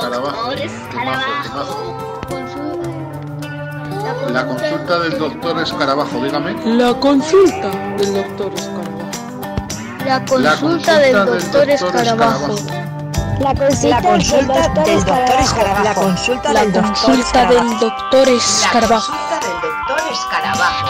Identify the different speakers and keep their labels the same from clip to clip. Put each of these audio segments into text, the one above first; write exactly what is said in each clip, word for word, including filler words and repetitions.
Speaker 1: Escarabajo.
Speaker 2: Escarabajo.
Speaker 1: La consulta del doctor Escarabajo, dígame.
Speaker 3: La consulta del doctor Escarabajo.
Speaker 2: La consulta del doctor Escarabajo.
Speaker 4: La consulta del doctor Escarabajo.
Speaker 5: La consulta
Speaker 3: La
Speaker 5: del doctor
Speaker 3: consulta del doctor Escarabajo.
Speaker 5: La consulta del doctor Escarabajo.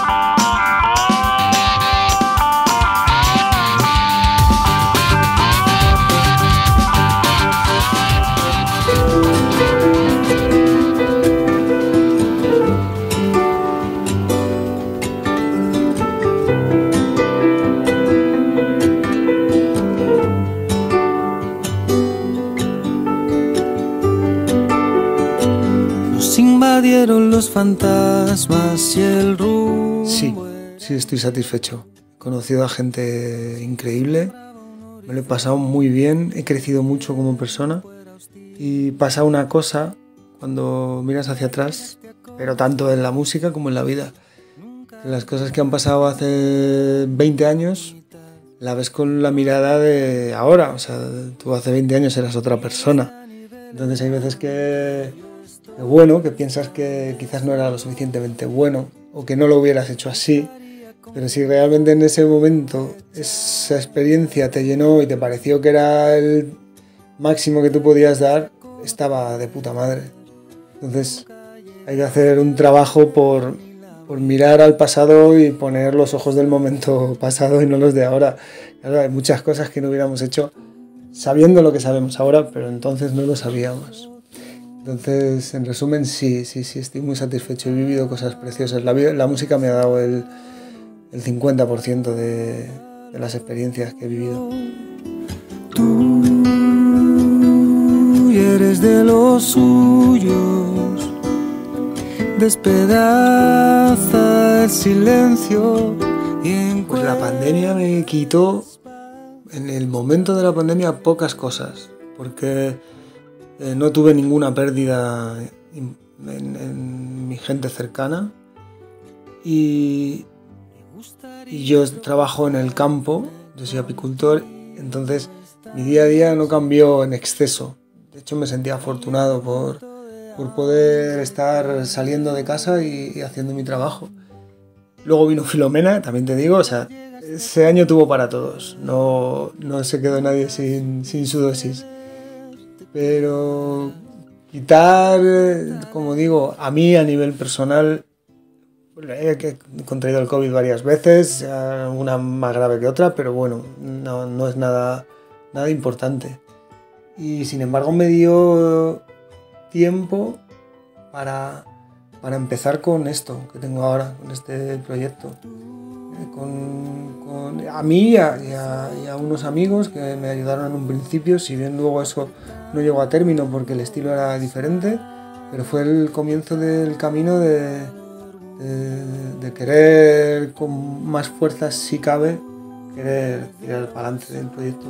Speaker 6: Invadieron los fantasmas y el rumbo.
Speaker 7: Sí, sí estoy satisfecho. He conocido a gente increíble, me lo he pasado muy bien, he crecido mucho como persona y pasa una cosa cuando miras hacia atrás, pero tanto en la música como en la vida. Las cosas que han pasado hace veinte años la ves con la mirada de ahora, o sea, tú hace veinte años eras otra persona. Entonces hay veces que Que bueno, que piensas que quizás no era lo suficientemente bueno o que no lo hubieras hecho así, pero si realmente en ese momento esa experiencia te llenó y te pareció que era el máximo que tú podías dar, estaba de puta madre. Entonces hay que hacer un trabajo por, por mirar al pasado y poner los ojos del momento pasado y no los de ahora. Claro, hay muchas cosas que no hubiéramos hecho sabiendo lo que sabemos ahora, pero entonces no lo sabíamos. Entonces, en resumen, sí, sí, sí, estoy muy satisfecho. He vivido cosas preciosas. La, la música me ha dado el, el cincuenta por ciento de, de las experiencias que he vivido.
Speaker 6: Tú eres de los suyos, despedaza el silencio. Y
Speaker 7: pues la pandemia me quitó, en el momento de la pandemia, pocas cosas, porque Eh, no tuve ninguna pérdida en, en, en mi gente cercana y, y yo trabajo en el campo, yo soy apicultor, entonces mi día a día no cambió en exceso. De hecho me sentía afortunado por, por poder estar saliendo de casa y, y haciendo mi trabajo. Luego vino Filomena, también te digo, o sea, ese año tuvo para todos, no, no se quedó nadie sin, sin su dosis. Pero quitar, como digo, a mí a nivel personal, he contraído el COVID varias veces, una más grave que otra, pero bueno, no, no es nada, nada importante. Y sin embargo me dio tiempo para, para empezar con esto que tengo ahora, con este proyecto. Con, con, a mí y a, y, a, y a unos amigos que me ayudaron en un principio, si bien luego eso no llegó a término porque el estilo era diferente, pero fue el comienzo del camino de, de, de querer con más fuerzas, si cabe, querer tirar para adelante del proyecto.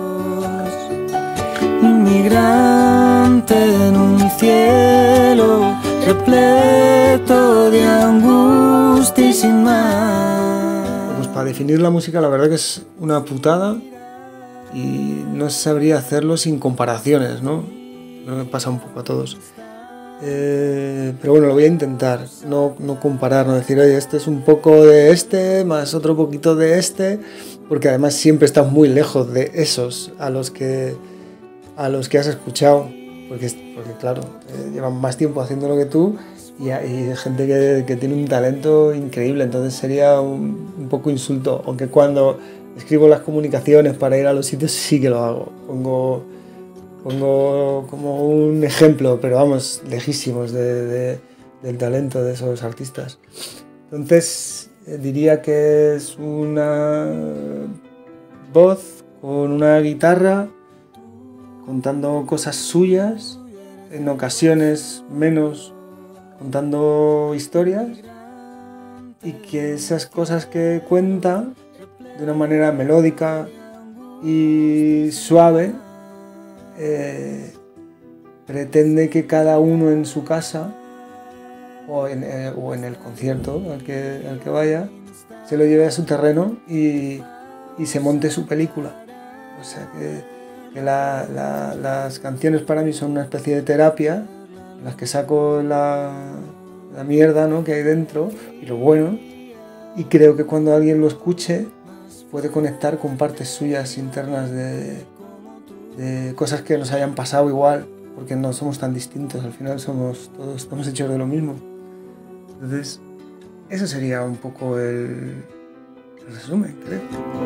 Speaker 6: Inmigrante en un cielo repleto de angustia y sin más.
Speaker 7: Pues para definir la música la verdad que es una putada y no sabría hacerlo sin comparaciones, ¿no? Creo que pasa un poco a todos. Eh, pero bueno, lo voy a intentar, no, no comparar, no decir, oye, este es un poco de este, más otro poquito de este, porque además siempre estás muy lejos de esos a los que, a los que has escuchado, porque, porque claro, eh, llevan más tiempo haciendo lo que tú. Y hay gente que, que tiene un talento increíble, entonces sería un, un poco insulto, aunque cuando escribo las comunicaciones para ir a los sitios sí que lo hago, pongo, pongo como un ejemplo, pero vamos, lejísimos de, de, del talento de esos artistas. Entonces eh, diría que es una voz con una guitarra contando cosas suyas, en ocasiones menos contando historias, y que esas cosas que cuenta de una manera melódica y suave eh, pretende que cada uno en su casa o en, eh, o en el concierto al que, al que vaya se lo lleve a su terreno y, y se monte su película. O sea que que la, la, las canciones para mí son una especie de terapia, en las que saco la, la mierda, ¿no?, que hay dentro y lo bueno, y creo que cuando alguien lo escuche puede conectar con partes suyas internas de, de cosas que nos hayan pasado igual, porque no somos tan distintos, al final somos todos estamos hechos de lo mismo. Entonces, eso sería un poco el, el resumen, creo.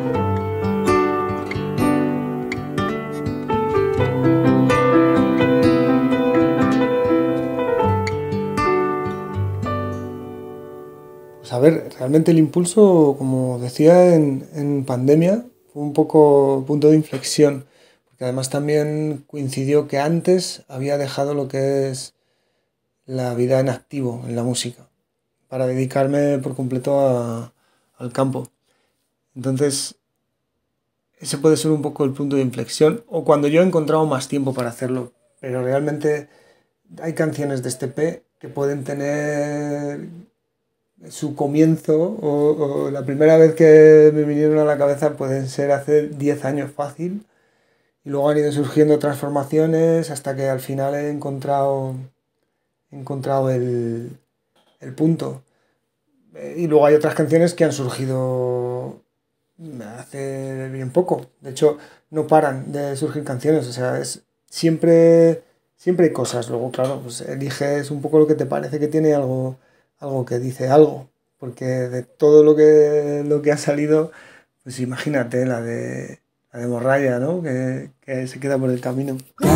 Speaker 7: Pues a ver, realmente el impulso, como decía, en, en pandemia fue un poco punto de inflexión, porque además también coincidió que antes había dejado lo que es la vida en activo, en la música, para dedicarme por completo a, al campo. Entonces, ese puede ser un poco el punto de inflexión, o cuando yo he encontrado más tiempo para hacerlo, pero realmente hay canciones de este E P que pueden tener su comienzo, o, o la primera vez que me vinieron a la cabeza pueden ser hace diez años fácil, y luego han ido surgiendo transformaciones hasta que al final he encontrado, he encontrado el, el punto. Y luego hay otras canciones que han surgido hace bien poco. De hecho, no paran de surgir canciones. O sea, es siempre, siempre hay cosas. Luego, claro, pues eliges un poco lo que te parece que tiene algo, algo que dice algo. Porque de todo lo que, lo que ha salido, pues imagínate la de, la de Morralla, ¿no? Que, que se queda por el camino.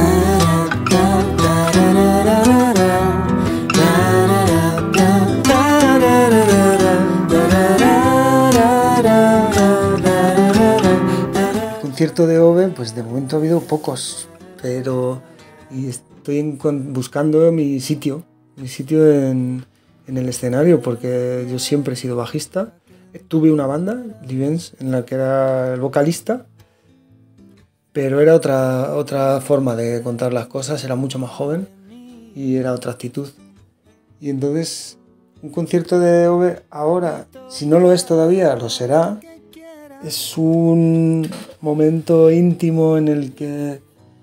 Speaker 7: Concierto de Ove, pues de momento ha habido pocos, pero y estoy en, con, buscando mi sitio, mi sitio en, en el escenario, porque yo siempre he sido bajista. Tuve una banda, Livens, en la que era el vocalista, pero era otra, otra forma de contar las cosas, era mucho más joven y era otra actitud. Y entonces, un concierto de Ove ahora, si no lo es todavía, lo será. Es un momento íntimo en el que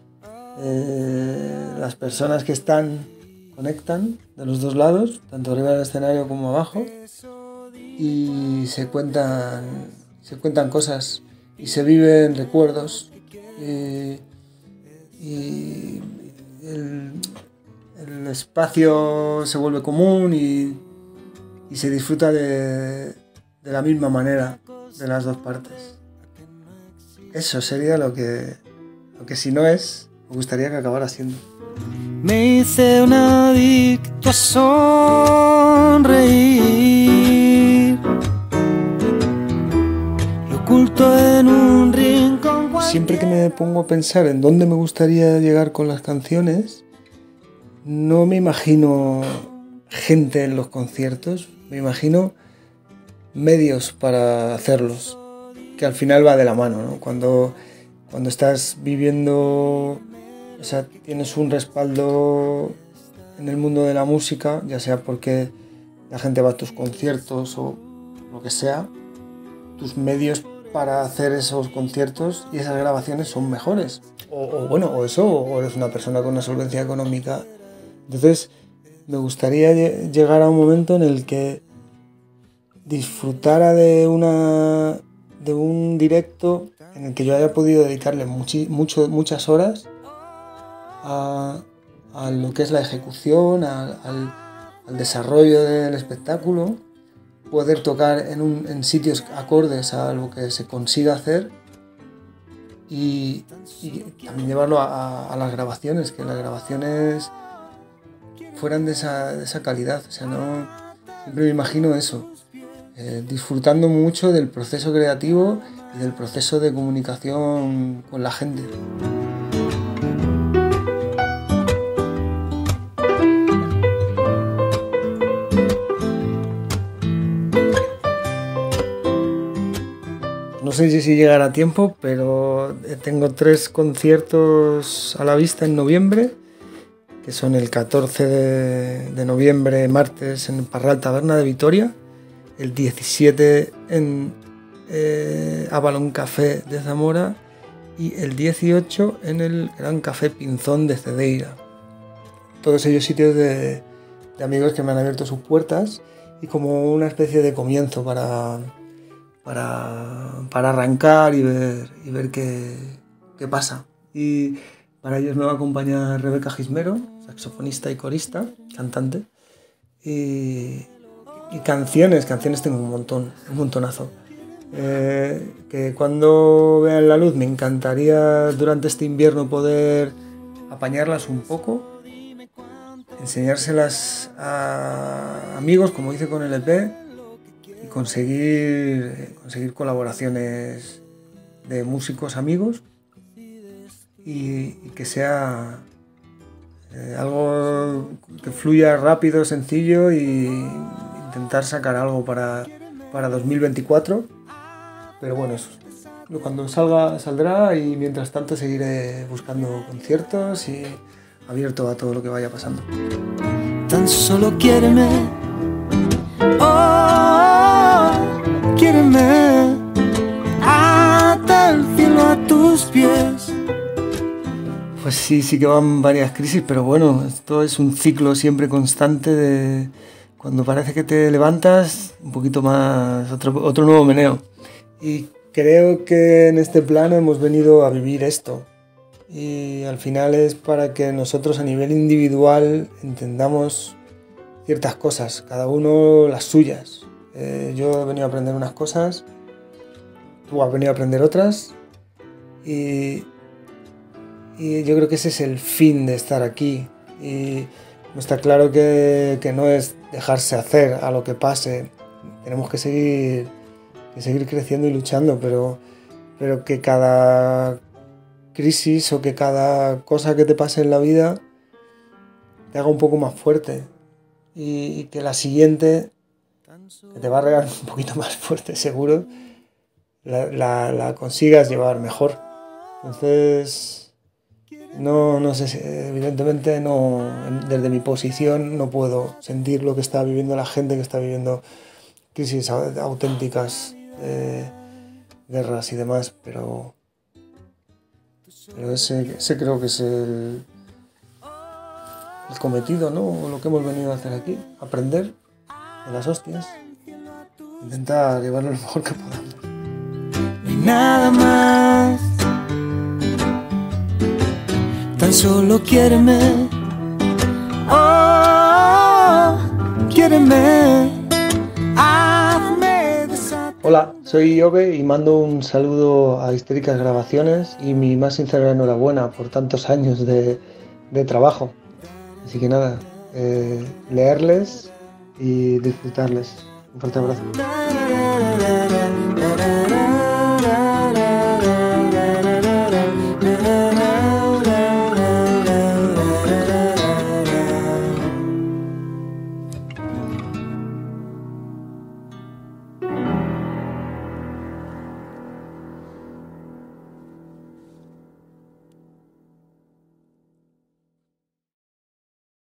Speaker 7: eh, las personas que están conectan de los dos lados, tanto arriba del escenario como abajo, y se cuentan, se cuentan cosas y se viven recuerdos, y, y el, el espacio se vuelve común y, y se disfruta de, de la misma manera de las dos partes. Eso sería lo que, lo que si no es, me gustaría que acabara siendo.
Speaker 6: Me hice un adicto a sonreír, lo oculto en un rincón.
Speaker 7: Siempre que me pongo a pensar en dónde me gustaría llegar con las canciones, no me imagino gente en los conciertos, me imagino medios para hacerlos, que al final va de la mano, ¿no? Cuando, cuando estás viviendo, o sea, tienes un respaldo en el mundo de la música, ya sea porque la gente va a tus conciertos o lo que sea, tus medios para hacer esos conciertos y esas grabaciones son mejores. O, o bueno, o eso, o eres una persona con una solvencia económica. Entonces, me gustaría llegar a un momento en el que disfrutara de una de un directo en el que yo haya podido dedicarle muchi, mucho, muchas horas a, a lo que es la ejecución, a, al, al desarrollo del espectáculo, poder tocar en, un, en sitios acordes a lo que se consiga hacer y, y también llevarlo a, a, a las grabaciones, que las grabaciones fueran de esa, de esa calidad. O sea, no, siempre me imagino eso. Eh, disfrutando mucho del proceso creativo y del proceso de comunicación con la gente. No sé si llegará a tiempo, pero tengo tres conciertos a la vista en noviembre, que son el catorce de noviembre, martes, en Parral Taberna de Vitoria, el diecisiete en eh, Avalon Café de Zamora y el dieciocho en el Gran Café Pinzón de Cedeira. Todos ellos sitios de, de amigos que me han abierto sus puertas y como una especie de comienzo para, para, para arrancar y ver, y ver qué, qué pasa. Y para ellos me va a acompañar Rebeca Gismero, saxofonista y corista, cantante. Y, y canciones, canciones tengo un montón, un montonazo. Eh, que cuando vean la luz me encantaría durante este invierno poder apañarlas un poco, enseñárselas a amigos como hice con el E P y conseguir, conseguir colaboraciones de músicos amigos y, y que sea eh, algo que fluya rápido, sencillo y intentar sacar algo para, para dos mil veinticuatro. Pero bueno, eso, cuando salga saldrá y mientras tanto seguiré buscando conciertos y abierto a todo lo que vaya pasando.
Speaker 6: Tan solo quiéreme, oh, quiéreme, ata el cielo a tus pies.
Speaker 7: Pues sí, sí que van varias crisis, pero bueno, esto es un ciclo siempre constante de cuando parece que te levantas, un poquito más, otro, otro nuevo meneo. Y creo que en este plano hemos venido a vivir esto. Y al final es para que nosotros a nivel individual entendamos ciertas cosas, cada uno las suyas. Eh, yo he venido a aprender unas cosas, tú has venido a aprender otras. Y, y yo creo que ese es el fin de estar aquí. Y está claro que, que no es dejarse hacer a lo que pase. Tenemos que seguir... que seguir creciendo y luchando, pero, pero que cada crisis o que cada cosa que te pase en la vida te haga un poco más fuerte y, y que la siguiente, que te va a regar un poquito más fuerte seguro, la, la, la consigas llevar mejor. Entonces, no, no sé, evidentemente no, desde mi posición no puedo sentir lo que está viviendo la gente que está viviendo crisis auténticas, Eh, guerras y demás, pero, pero ese, ese creo que es el, el cometido, ¿no? Lo que hemos venido a hacer aquí, aprender de las hostias, intentar llevarlo lo mejor que podamos.
Speaker 6: No hay nada más, tan solo quiéreme, oh, quiéreme.
Speaker 7: Hola, soy Ove y mando un saludo a Histéricas Grabaciones y mi más sincera enhorabuena por tantos años de, de trabajo. Así que nada, eh, leerles y disfrutarles. Un fuerte abrazo.